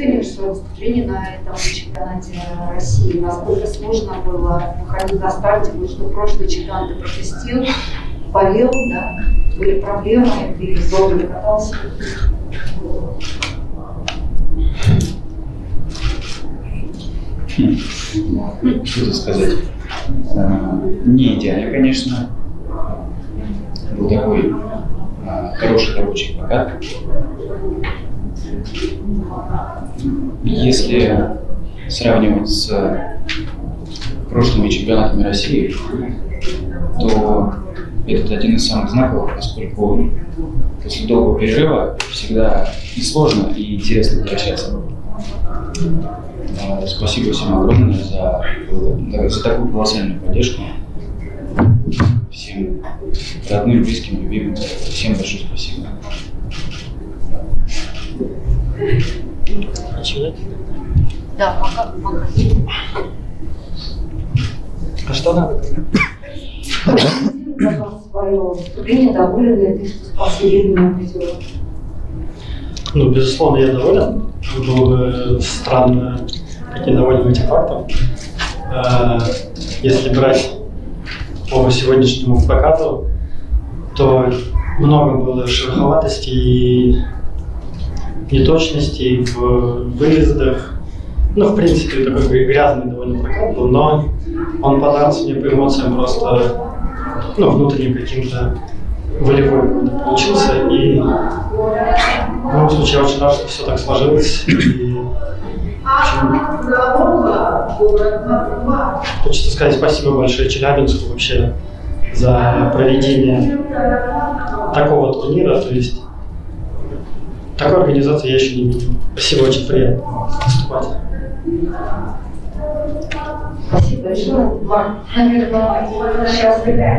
оцениваешь свое выступление на этом чемпионате России? Насколько сложно было выходить на старте, потому что прошлый чемпионат ты пропустил, болел, да? Были проблемы, ты долго не катался? Что сказать? Не идеально, конечно. Был такой хороший рабочий прокат. Если сравнивать с прошлыми чемпионатами России, то этот один из самых знаковых, поскольку после долгого перерыва всегда и сложно, и интересно возвращаться. Спасибо всем огромное за такую колоссальную поддержку. Всем родным, близким, любимым. Всем большое спасибо. Да, пока. А что надо? Свое выступление, доволен ли ты, что спас Елену призера? Ну, безусловно, я доволен. Было бы странно быть недовольным этим фактом. Если брать по сегодняшнему прокату, то много было шероховатостей и неточностей в выездах. Ну, в принципе, такой грязный довольно прокат был, но он понравился мне по эмоциям просто, ну, внутренним каким-то волевой получился. И в любом случае я очень рад, что все так сложилось. И хочется сказать спасибо большое Челябинску вообще за проведение такого турнира. То есть такой организации я еще не видел. Спасибо, очень приятно выступать. Спасибо большое. Вам, наверное, сейчас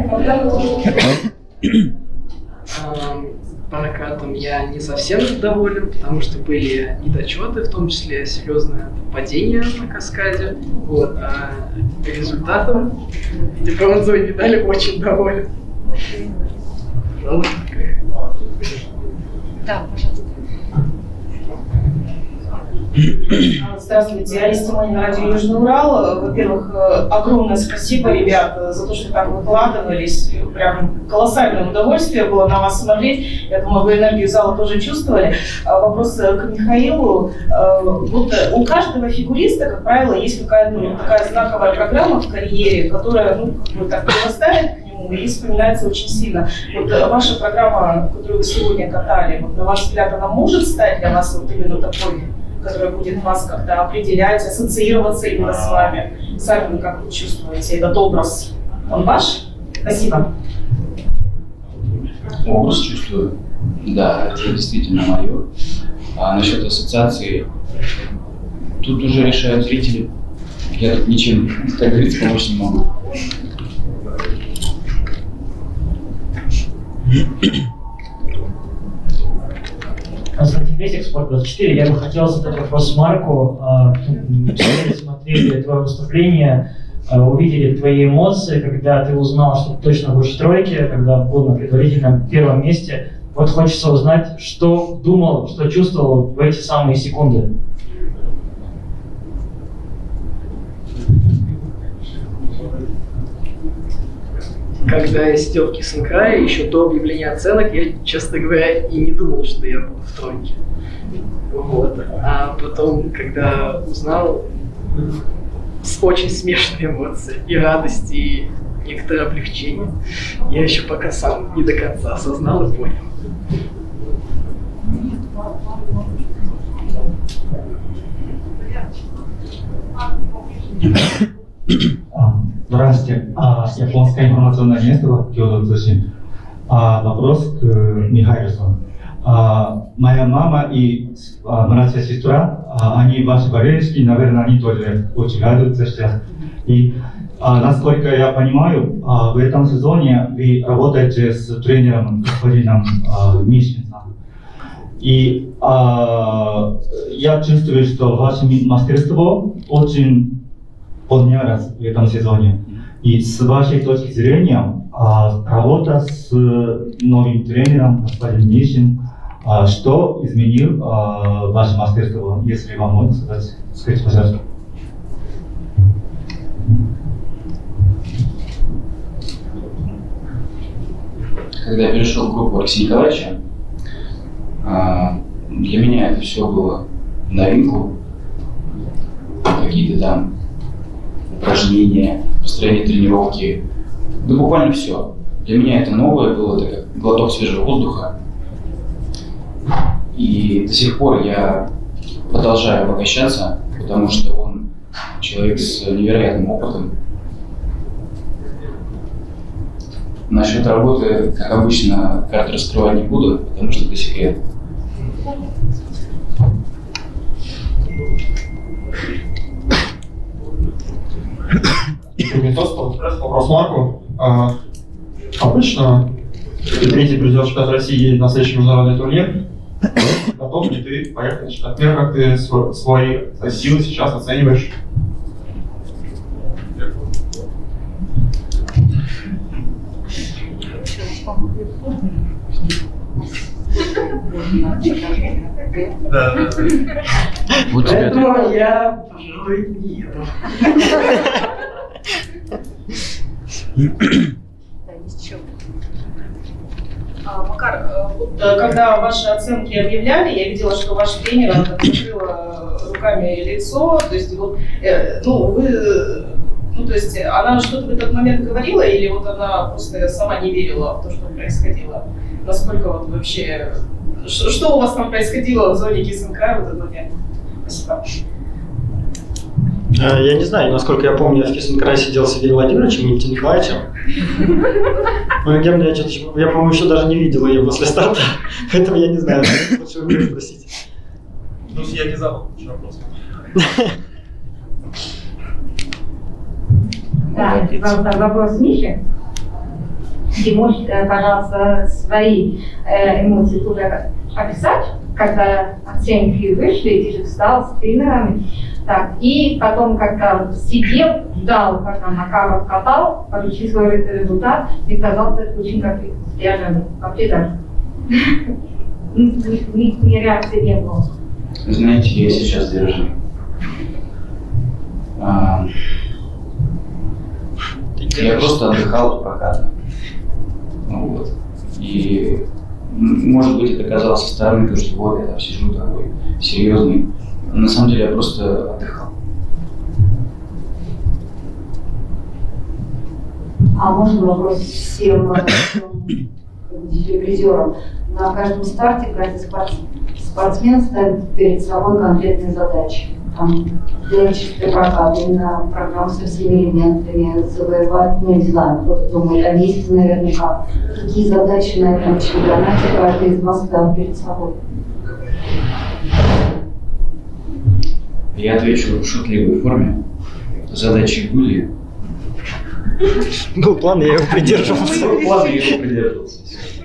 прокатом я не совсем доволен, потому что были недочеты, в том числе серьезное падение на каскаде. Вот. А результатом в виде бронзовой медали очень доволен. Да, пожалуйста. Здравствуйте, Алиса Тимонина, радио Южный Урал. Во-первых, огромное спасибо, ребят, за то, что так выкладывались. Прям колоссальное удовольствие было на вас смотреть. Я думаю, вы энергию зала тоже чувствовали. Вопрос к Михаилу. Вот у каждого фигуриста, как правило, есть какая-то такая знаковая программа в карьере, которая, ну, так прирастает к нему и вспоминается очень сильно. Вот ваша программа, которую вы сегодня катали, вот, на ваш взгляд, она может стать для вас вот именно такой, которая будет вас как-то определять, ассоциироваться именно с вами? Сами вы как вы чувствуете этот образ? Он ваш? Спасибо. Образ чувствую. Да, это действительно мое. А насчет ассоциации, тут уже решают зрители. Я тут ничем, как говорится, помочь не могу. Константин Бесик, Спорт24. Я бы хотел задать вопрос Марку. Смотрели твое выступление, увидели твои эмоции, когда ты узнал, что ты точно будешь в тройке, когда был на предварительном первом месте. Вот хочется узнать, что думал, что чувствовал в эти самые секунды. Когда я сидел в Кисенкрае, еще до объявления оценок, я, честно говоря, и не думал, что я буду в тройке. Вот. А потом, когда узнал, очень смешные эмоции. И радость, и некоторое облегчение. Я еще пока сам не до конца осознал и понял. Здравствуйте. Японское информационное агентство Кёдо Цусин. Вопрос к Михаилу. Моя мама и младшая сестра, они ваши болельщики, наверное, они тоже очень радуются сейчас. И насколько я понимаю, в этом сезоне вы работаете с тренером господином Мишиным. И я чувствую, что ваше мастерство очень поднялось в этом сезоне. И с вашей точки зрения, работа с новым тренером, господин Мишин, Что изменил ваше мастерство, если вам можно сказать? Скажите, пожалуйста. Когда я перешел в группу Алексея Николаевича, для меня это все было в новинку. Какие-то там упражнения, построение тренировки, да буквально все. Для меня это новое было, это как глоток свежего воздуха. И до сих пор я продолжаю обогащаться, потому что он человек с невероятным опытом. Насчет работы, как обычно, карты раскрывать не буду, потому что это секрет. Вопрос Марку. Обычно третий призер чемпионата России едет на следующий международный турнир. Готов ли ты поехать на чемпионат мира? Как ты свои силы сейчас оцениваешь? Поэтому я, пожалуй, не еду. Макар, когда ваши оценки объявляли, я видела, что ваша тренер закрыла руками лицо, то есть вот, то есть она что-то в этот момент говорила, или вот она просто сама не верила в то, что происходило? Насколько вот вообще, что у вас там происходило в зоне Кисенкрая в этот момент? Спасибо. Я не знаю, насколько я помню, я в Кисенкрае сидел с Сергеем Владимировичем и Никитой Николаевичем. Я, по-моему, еще даже не видел ее после старта, поэтому я не знаю, лучше вы спросите. Ну, я не забыл, еще вопрос. Да, вопрос Миши. Ты можешь, пожалуйста, свои эмоции тоже описать, когда оценки вышли, ты же встал с тренерами. Так, и потом, когда сидел, ждал, когда Макаров катал, получил свой результат, и казался очень как сдержанный. Вообще даже. Ни реакции не было. Знаете, я сейчас сдержанный. Я просто отдыхал от проката. Вот. И, может быть, это казалось со стороны, потому что вот я там сижу такой серьезный. На самом деле я просто отдыхал. А можно вопрос всем призерам? На каждом старте каждый спортсмен ставит перед собой конкретные задачи. Там, делать чистый прокат, именно программу со всеми элементами, завоевать, ну, не знаю, кто-то думает, а месяц наверняка. Какие задачи на этом чемпионате каждый из вас ставит перед собой? Я отвечу в шутливой форме. Задачи были. Был план, я его придерживался. Был план, я его придерживался.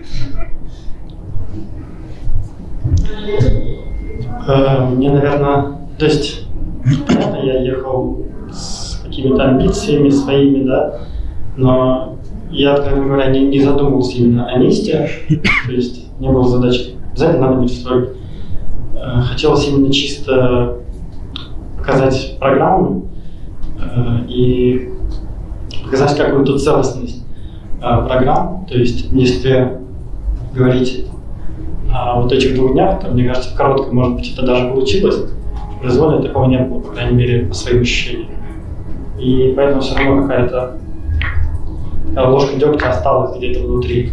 Мне, наверное, то есть, понятно, я ехал с какими-то амбициями своими, да, но я, откровенно говоря, не задумывался именно о месте, то есть не было задачи, обязательно надо быть в строй. Хотелось именно чисто показать программу и показать какую-то целостность программ, то есть если говорить о вот этих 2 днях, то, мне кажется, в короткой, может быть, это даже получилось. В произвольной такого не было, по крайней мере, по своим ощущениям. И поэтому все равно какая-то ложка дегтя осталась где-то внутри.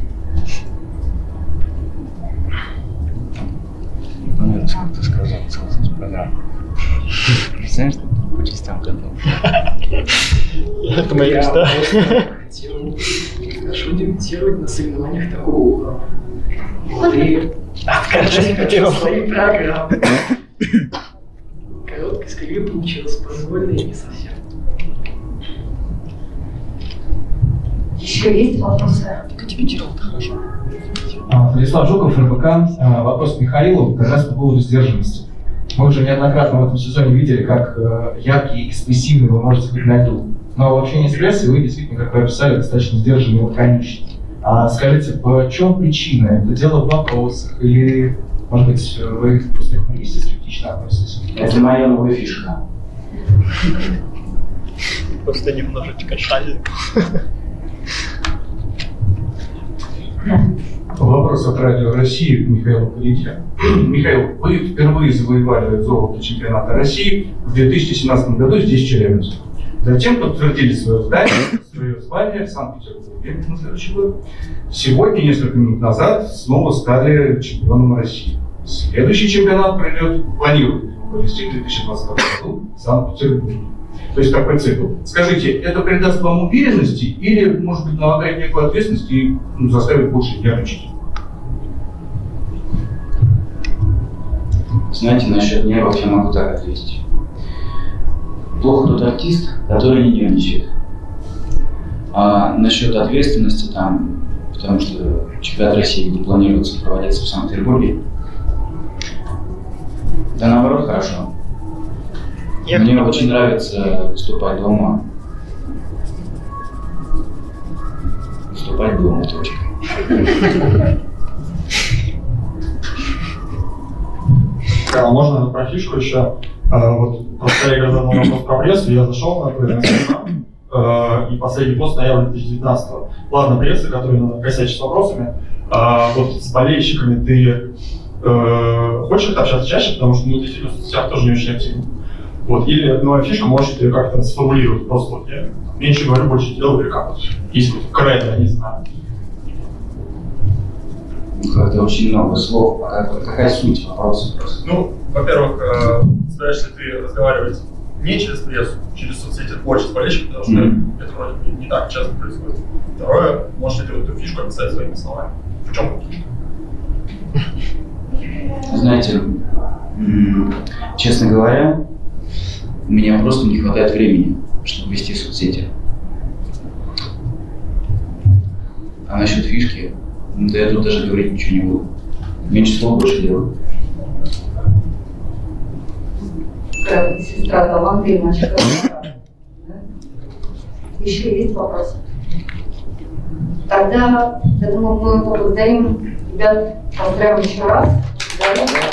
Мне понравилось, как ты сказал, целостность программы. Представляешь, что ты по частям готов? Это мои мечта. Хотел хорошо дебютировать на соревнованиях такого уровня. Вот и откажись от своей программы. Короткой скорее получилось, произвольно и не совсем. Еще есть вопросы? Дебютировал-то хорошо. Владислав Жуков, РБК. Вопрос к Михаилу как раз по поводу сдержанности. Мы уже неоднократно в этом сезоне видели, как яркий и экспрессивный вы можете быть на льду. Но в общении с прессой вы действительно, как вы описали, достаточно сдержанный и лаконичный. Скажите, в чем причина? Это дело в вопросах или Может быть, вы просто к магистру скептично относитесь? Это моя новая фишка. Просто немножечко шалит. Вопрос от Радио России к Михаилу Калите. Михаил, вы впервые завоевали золото чемпионата России в 2017 году здесь, в Челябинске. Затем подтвердили свое звание в Санкт-Петербурге на следующий год. Сегодня, несколько минут назад, снова стали чемпионом России. Следующий чемпионат планируют провести в 2022 году в Санкт-Петербурге. То есть такой цикл. Скажите, это придаст вам уверенности или, может быть, налагает некую ответственность и заставит больше нервничать? Знаете, насчет нервов я могу так ответить. Плохо тот артист, который не нервничает. А насчет ответственности там, потому что чемпионат России не планируется проводиться в Санкт-Петербурге, да наоборот хорошо. Мне очень нравится выступать дома. Выступать дома, точка. Можно про фишку еще? Вот просто я когда вопрос про прессу, я зашел на это, и последний пост ноября 2019. Ладно, пресса, которая косячит с вопросами. Вот с болельщиками ты хочешь общаться чаще, потому что ты действительно в соцсетях тоже не очень активен. Вот, или новая фишка, можешь ты как-то сформулировать, просто вот я меньше говорю, больше делаю, или как вот, есть вот кредо, не знаю. Как-то очень много слов, какая суть вопроса просто? Ну, во-первых, собираешься ли ты разговаривать не через прессу, через соцсети больше с болельщиками, потому что это вроде бы не так часто происходит. Второе, можешь ли ты эту фишку описать своими словами? В чем фишка? Знаете, честно говоря, у меня просто не хватает времени, чтобы вести соцсети. А насчет фишки, да я тут даже говорить ничего не буду. Меньше слов, больше дела. Как сестра таланты и мачеха. Еще есть вопросы? Тогда, я думаю, мы поблагодарим ребят, поздравим еще раз.